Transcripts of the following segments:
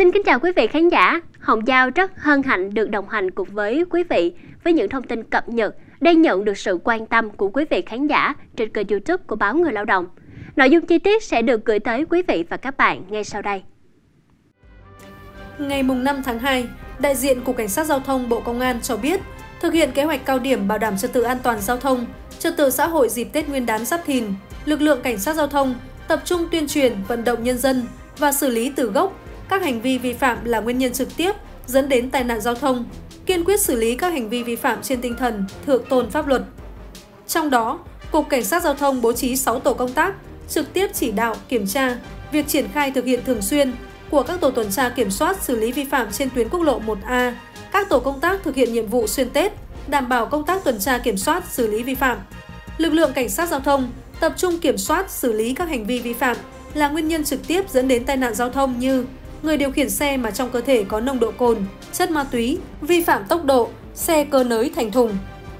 Xin kính chào quý vị khán giả. Hồng Giao rất hân hạnh được đồng hành cùng với quý vị với những thông tin cập nhật đang nhận được sự quan tâm của quý vị khán giả trên kênh YouTube của báo Người Lao động. Nội dung chi tiết sẽ được gửi tới quý vị và các bạn ngay sau đây. Ngày 5 tháng 2, đại diện Cục Cảnh sát Giao thông Bộ Công an cho biết, thực hiện kế hoạch cao điểm bảo đảm trật tự an toàn giao thông, trật tự xã hội dịp Tết Nguyên đán Giáp Thìn, lực lượng Cảnh sát Giao thông tập trung tuyên truyền, vận động nhân dân và xử lý từ gốc các hành vi vi phạm là nguyên nhân trực tiếp dẫn đến tai nạn giao thông, kiên quyết xử lý các hành vi vi phạm trên tinh thần thượng tôn pháp luật. Trong đó, Cục Cảnh sát Giao thông bố trí 6 tổ công tác trực tiếp chỉ đạo, kiểm tra việc triển khai thực hiện thường xuyên của các tổ tuần tra kiểm soát xử lý vi phạm trên tuyến quốc lộ 1A, các tổ công tác thực hiện nhiệm vụ xuyên Tết, đảm bảo công tác tuần tra kiểm soát xử lý vi phạm. Lực lượng Cảnh sát Giao thông tập trung kiểm soát xử lý các hành vi vi phạm là nguyên nhân trực tiếp dẫn đến tai nạn giao thông như người điều khiển xe mà trong cơ thể có nồng độ cồn, chất ma túy, vi phạm tốc độ, xe cơi nới thành thùng.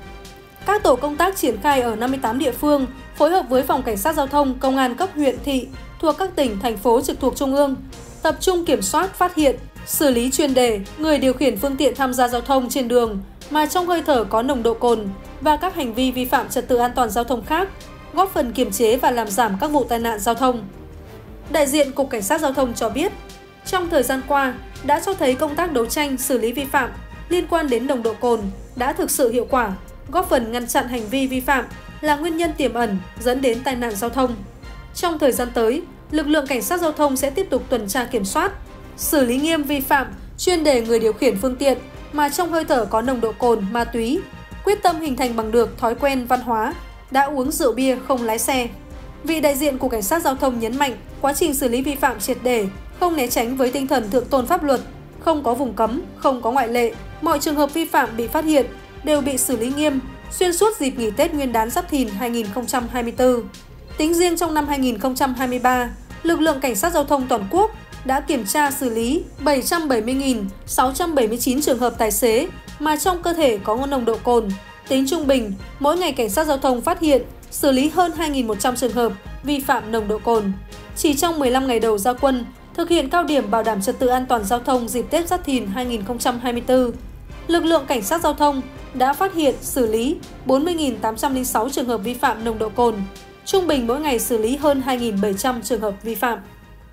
Các tổ công tác triển khai ở 58 địa phương, phối hợp với Phòng Cảnh sát Giao thông, Công an cấp huyện, thị thuộc các tỉnh, thành phố trực thuộc Trung ương, tập trung kiểm soát, phát hiện, xử lý chuyên đề người điều khiển phương tiện tham gia giao thông trên đường mà trong hơi thở có nồng độ cồn và các hành vi vi phạm trật tự an toàn giao thông khác, góp phần kiềm chế và làm giảm các vụ tai nạn giao thông. Đại diện Cục Cảnh sát Giao thông cho biết, trong thời gian qua đã cho thấy công tác đấu tranh xử lý vi phạm liên quan đến nồng độ cồn đã thực sự hiệu quả, góp phần ngăn chặn hành vi vi phạm là nguyên nhân tiềm ẩn dẫn đến tai nạn giao thông. Trong thời gian tới, lực lượng Cảnh sát Giao thông sẽ tiếp tục tuần tra kiểm soát, xử lý nghiêm vi phạm chuyên đề người điều khiển phương tiện mà trong hơi thở có nồng độ cồn, ma túy, quyết tâm hình thành bằng được thói quen văn hóa đã uống rượu bia không lái xe. Vị đại diện của Cảnh sát Giao thông nhấn mạnh quá trình xử lý vi phạm triệt để, không né tránh với tinh thần thượng tôn pháp luật, không có vùng cấm, không có ngoại lệ. Mọi trường hợp vi phạm bị phát hiện đều bị xử lý nghiêm xuyên suốt dịp nghỉ Tết Nguyên đán Giáp Thìn 2024. Tính riêng trong năm 2023, lực lượng Cảnh sát Giao thông toàn quốc đã kiểm tra xử lý 770.679 trường hợp tài xế mà trong cơ thể có nồng độ cồn. Tính trung bình, mỗi ngày Cảnh sát Giao thông phát hiện, xử lý hơn 2.100 trường hợp vi phạm nồng độ cồn. Chỉ trong 15 ngày đầu ra quân, thực hiện cao điểm bảo đảm trật tự an toàn giao thông dịp Tết Giáp Thìn 2024, lực lượng Cảnh sát Giao thông đã phát hiện, xử lý 40.806 trường hợp vi phạm nồng độ cồn. Trung bình mỗi ngày xử lý hơn 2.700 trường hợp vi phạm.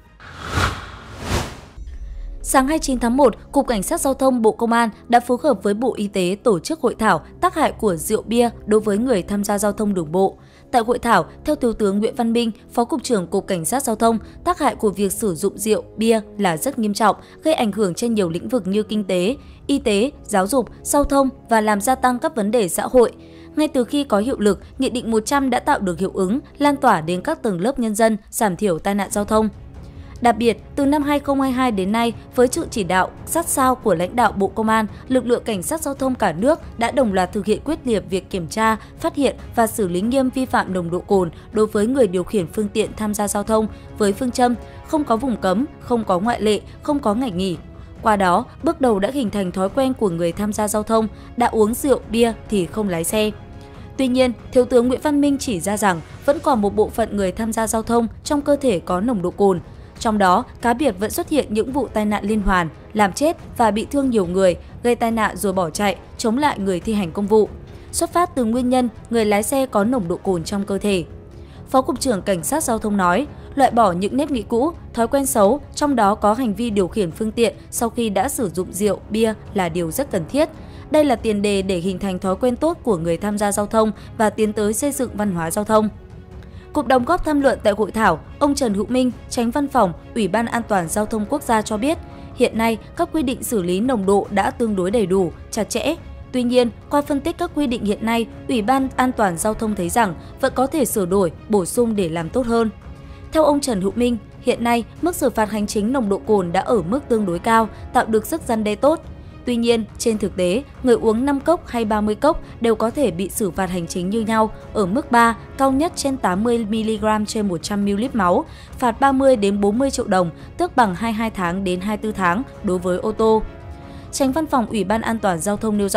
Sáng 29 tháng 1, Cục Cảnh sát Giao thông Bộ Công an đã phối hợp với Bộ Y tế tổ chức hội thảo tác hại của rượu bia đối với người tham gia giao thông đường bộ. Tại hội thảo, theo Thiếu tướng Nguyễn Văn Minh, Phó Cục trưởng Cục Cảnh sát Giao thông, tác hại của việc sử dụng rượu, bia là rất nghiêm trọng, gây ảnh hưởng trên nhiều lĩnh vực như kinh tế, y tế, giáo dục, giao thông và làm gia tăng các vấn đề xã hội. Ngay từ khi có hiệu lực, Nghị định 100 đã tạo được hiệu ứng, lan tỏa đến các tầng lớp nhân dân, giảm thiểu tai nạn giao thông. Đặc biệt, từ năm 2022 đến nay, với sự chỉ đạo sát sao của lãnh đạo Bộ Công an, lực lượng Cảnh sát Giao thông cả nước đã đồng loạt thực hiện quyết liệt việc kiểm tra, phát hiện và xử lý nghiêm vi phạm nồng độ cồn đối với người điều khiển phương tiện tham gia giao thông với phương châm không có vùng cấm, không có ngoại lệ, không có ngày nghỉ. Qua đó, bước đầu đã hình thành thói quen của người tham gia giao thông đã uống rượu, bia thì không lái xe. Tuy nhiên, Thiếu tướng Nguyễn Văn Minh chỉ ra rằng vẫn còn một bộ phận người tham gia giao thông trong cơ thể có nồng độ cồn. Trong đó, cá biệt vẫn xuất hiện những vụ tai nạn liên hoàn, làm chết và bị thương nhiều người, gây tai nạn rồi bỏ chạy, chống lại người thi hành công vụ. Xuất phát từ nguyên nhân người lái xe có nồng độ cồn trong cơ thể. Phó Cục trưởng Cảnh sát Giao thông nói, loại bỏ những nếp nghĩ cũ, thói quen xấu, trong đó có hành vi điều khiển phương tiện sau khi đã sử dụng rượu, bia là điều rất cần thiết. Đây là tiền đề để hình thành thói quen tốt của người tham gia giao thông và tiến tới xây dựng văn hóa giao thông. Cục đóng góp tham luận tại hội thảo, ông Trần Hữu Minh, Chánh Văn phòng Ủy ban An toàn Giao thông Quốc gia cho biết, hiện nay các quy định xử lý nồng độ đã tương đối đầy đủ, chặt chẽ. Tuy nhiên, qua phân tích các quy định hiện nay, Ủy ban An toàn Giao thông thấy rằng vẫn có thể sửa đổi, bổ sung để làm tốt hơn. Theo ông Trần Hữu Minh, hiện nay mức xử phạt hành chính nồng độ cồn đã ở mức tương đối cao, tạo được sức răn đe tốt. Tuy nhiên, trên thực tế, người uống 5 cốc hay 30 cốc đều có thể bị xử phạt hành chính như nhau ở mức 3, cao nhất trên 80mg trên 100ml máu, phạt 30 đến 40 triệu đồng, tước bằng 22 tháng đến 24 tháng đối với ô tô. Chánh Văn phòng Ủy ban An toàn Giao thông nêu rõ,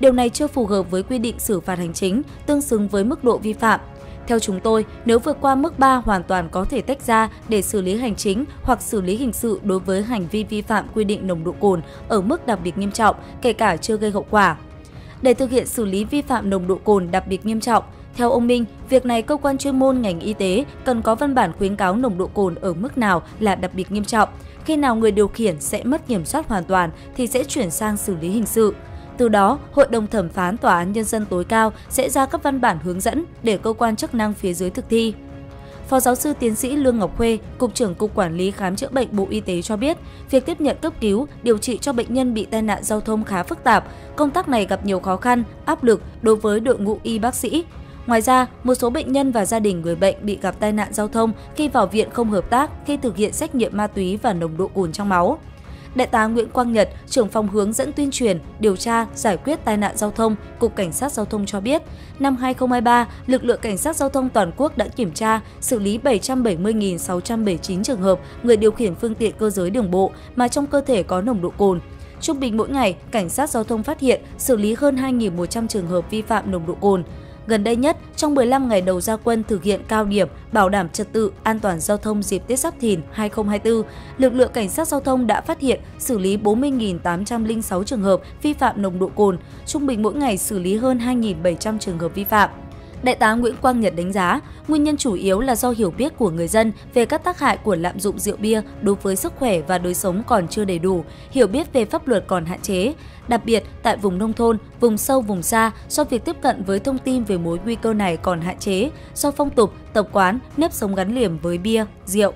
Điều này chưa phù hợp với quy định xử phạt hành chính, tương xứng với mức độ vi phạm. Theo chúng tôi, nếu vượt qua mức 3 hoàn toàn có thể tách ra để xử lý hành chính hoặc xử lý hình sự đối với hành vi vi phạm quy định nồng độ cồn ở mức đặc biệt nghiêm trọng, kể cả chưa gây hậu quả. Để thực hiện xử lý vi phạm nồng độ cồn đặc biệt nghiêm trọng, theo ông Minh, việc này cơ quan chuyên môn ngành y tế cần có văn bản khuyến cáo nồng độ cồn ở mức nào là đặc biệt nghiêm trọng. Khi nào người điều khiển sẽ mất kiểm soát hoàn toàn thì sẽ chuyển sang xử lý hình sự. Từ đó, Hội đồng thẩm phán Tòa án Nhân dân tối cao sẽ ra các văn bản hướng dẫn để cơ quan chức năng phía dưới thực thi. Phó giáo sư tiến sĩ Lương Ngọc Khuê, Cục trưởng Cục Quản lý Khám chữa bệnh Bộ Y tế cho biết, việc tiếp nhận cấp cứu, điều trị cho bệnh nhân bị tai nạn giao thông khá phức tạp. Công tác này gặp nhiều khó khăn, áp lực đối với đội ngũ y bác sĩ. Ngoài ra, một số bệnh nhân và gia đình người bệnh bị gặp tai nạn giao thông khi vào viện không hợp tác khi thực hiện xét nghiệm ma túy và nồng độ cồn trong máu. Đại tá Nguyễn Quang Nhật, trưởng phòng hướng dẫn tuyên truyền, điều tra, giải quyết tai nạn giao thông, Cục Cảnh sát Giao thông cho biết, năm 2023, lực lượng Cảnh sát Giao thông toàn quốc đã kiểm tra, xử lý 770.679 trường hợp người điều khiển phương tiện cơ giới đường bộ mà trong cơ thể có nồng độ cồn. Trung bình mỗi ngày, Cảnh sát Giao thông phát hiện, xử lý hơn 2.100 trường hợp vi phạm nồng độ cồn. Gần đây nhất, trong 15 ngày đầu ra quân thực hiện cao điểm bảo đảm trật tự an toàn giao thông dịp Tết Giáp Thìn 2024, lực lượng Cảnh sát Giao thông đã phát hiện xử lý 40.806 trường hợp vi phạm nồng độ cồn, trung bình mỗi ngày xử lý hơn 2.700 trường hợp vi phạm. Đại tá Nguyễn Quang Nhật đánh giá, nguyên nhân chủ yếu là do hiểu biết của người dân về các tác hại của lạm dụng rượu bia đối với sức khỏe và đời sống còn chưa đầy đủ, hiểu biết về pháp luật còn hạn chế. Đặc biệt, tại vùng nông thôn, vùng sâu, vùng xa, do việc tiếp cận với thông tin về mối nguy cơ này còn hạn chế, do phong tục, tập quán, nếp sống gắn liền với bia, rượu.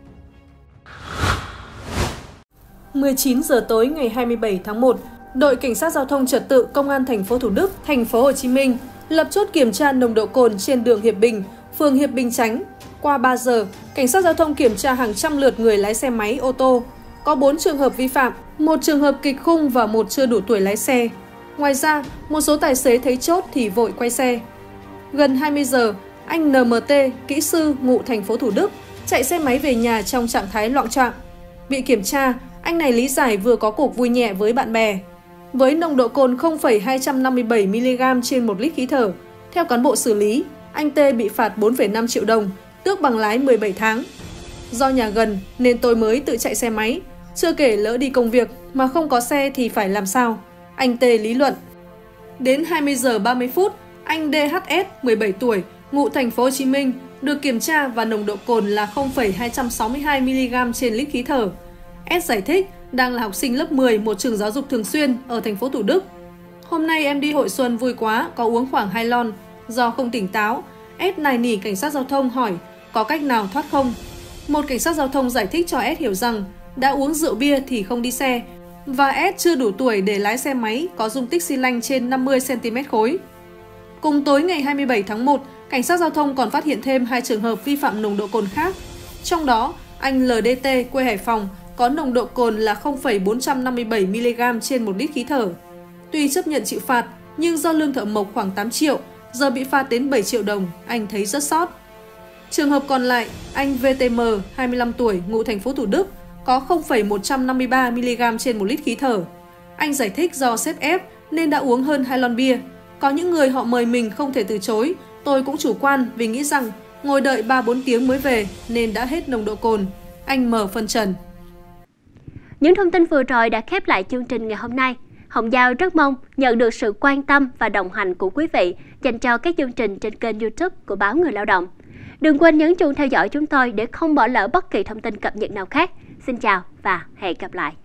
19 giờ tối ngày 27 tháng 1, đội Cảnh sát Giao thông Trật tự Công an thành phố Thủ Đức, thành phố Hồ Chí Minh lập chốt kiểm tra nồng độ cồn trên đường Hiệp Bình, phường Hiệp Bình Chánh. Qua 3 giờ, Cảnh sát Giao thông kiểm tra hàng trăm lượt người lái xe máy, ô tô. Có 4 trường hợp vi phạm, 1 trường hợp kịch khung và 1 chưa đủ tuổi lái xe. Ngoài ra, một số tài xế thấy chốt thì vội quay xe. Gần 20 giờ, anh NMT, kỹ sư ngụ thành phố Thủ Đức, chạy xe máy về nhà trong trạng thái loạng choạng. Bị kiểm tra, anh này lý giải vừa có cuộc vui nhẹ với bạn bè. Với nồng độ cồn 0,257mg trên 1 lít khí thở, theo cán bộ xử lý, anh T bị phạt 4,5 triệu đồng, tước bằng lái 17 tháng. Do nhà gần nên tôi mới tự chạy xe máy, chưa kể lỡ đi công việc mà không có xe thì phải làm sao? Anh T lý luận. Đến 20 giờ 30 phút, anh DHS, 17 tuổi, ngụ thành phố Hồ Chí Minh, được kiểm tra và nồng độ cồn là 0,262mg trên lít khí thở. S giải thích đang là học sinh lớp 10 một trường giáo dục thường xuyên ở thành phố Thủ Đức. Hôm nay em đi hội xuân vui quá, có uống khoảng 2 lon. Do không tỉnh táo, S nài nỉ cảnh sát giao thông hỏi có cách nào thoát không. Một cảnh sát giao thông giải thích cho S hiểu rằng đã uống rượu bia thì không đi xe và S chưa đủ tuổi để lái xe máy có dung tích xi lanh trên 50cm khối. Cùng tối ngày 27 tháng 1, cảnh sát giao thông còn phát hiện thêm 2 trường hợp vi phạm nồng độ cồn khác. Trong đó, anh LDT quê Hải Phòng có nồng độ cồn là 0,457mg trên 1 lít khí thở. Tuy chấp nhận chịu phạt, nhưng do lương thợ mộc khoảng 8 triệu, giờ bị phạt đến 7 triệu đồng, anh thấy rất sót. Trường hợp còn lại, anh VTM, 25 tuổi, ngụ thành phố Thủ Đức, có 0,153mg trên 1 lít khí thở. Anh giải thích do sếp ép nên đã uống hơn 2 lon bia. Có những người họ mời mình không thể từ chối, tôi cũng chủ quan vì nghĩ rằng ngồi đợi 3-4 tiếng mới về nên đã hết nồng độ cồn. Anh M phân trần. Những thông tin vừa rồi đã khép lại chương trình ngày hôm nay. Hồng Giao rất mong nhận được sự quan tâm và đồng hành của quý vị dành cho các chương trình trên kênh YouTube của Báo Người Lao động. Đừng quên nhấn chuông theo dõi chúng tôi để không bỏ lỡ bất kỳ thông tin cập nhật nào khác. Xin chào và hẹn gặp lại.